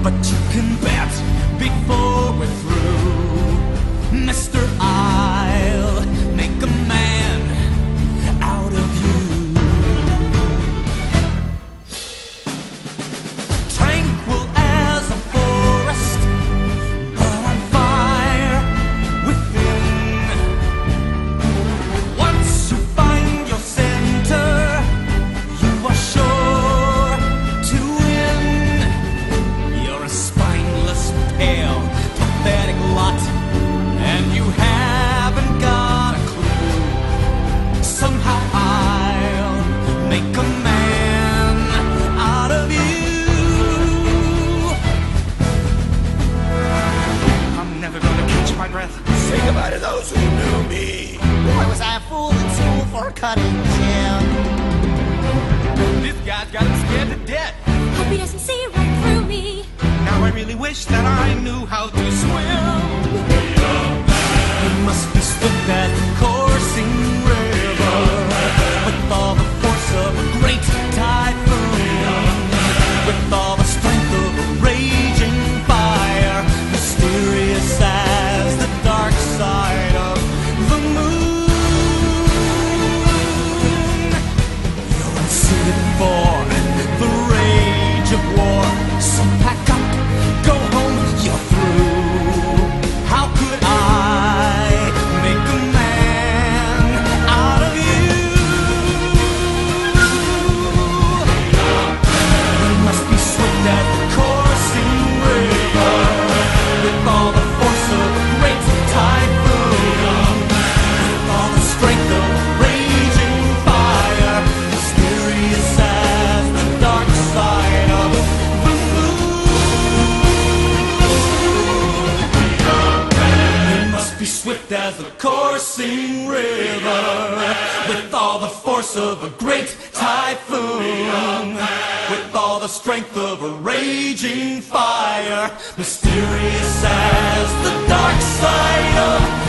but you can bet before we're through, Mister, I'll make a man out of you. Tranquil as a forest, but on fire within. Once you find your center, you are sure to win. You're a spineless, pale, pathetic lot, and you haven't got a clue. Somehow I'll make a man out of you. I'm never gonna catch my breath. Say goodbye to those who knew me. Boy, was I a fool in school for cutting Jim. This guy's got him scared to death. Hope he doesn't see right through me. Now I really wish that I knew how to swim. You must be swift as a coursing river, with all the force of a great typhoon, with all the strength of a raging fire, mysterious as the dark side of the moon. You're unsuited for the rage of war, so pack up, go home, you're through. How could I make a man out of you? You must be swift as the coursing river, with all the force of a great typhoon, with all the strength of a raging fire, mysterious as the dark side of the moon. You must be swift as the coursing river, with all the force of a great typhoon, with all the strength of a raging fire, mysterious as the dark side of